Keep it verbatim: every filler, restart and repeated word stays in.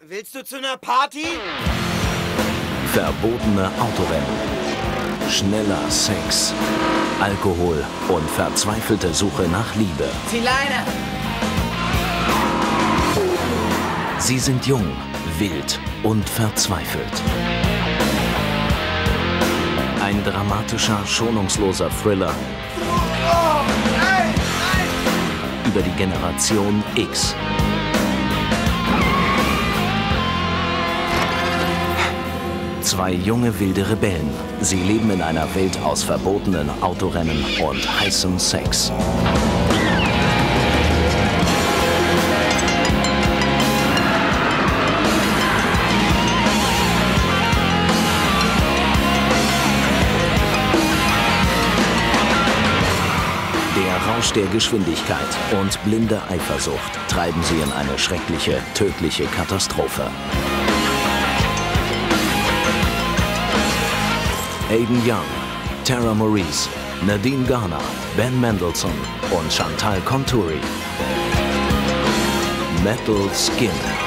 Willst du zu einer Party? Verbotene Autorennen, schneller Sex, Alkohol und verzweifelte Suche nach Liebe. Zieh Leine! Sie sind jung, wild und verzweifelt. Ein dramatischer, schonungsloser Thriller über die Generation X. Zwei junge wilde Rebellen. Sie leben in einer Welt aus verbotenen Autorennen und heißem Sex. Der Rausch der Geschwindigkeit und blinde Eifersucht treiben sie in eine schreckliche, tödliche Katastrophe. Aiden Young, Tara Maurice, Nadine Garner, Ben Mendelsohn und Chantal Conturi. Metal Skin.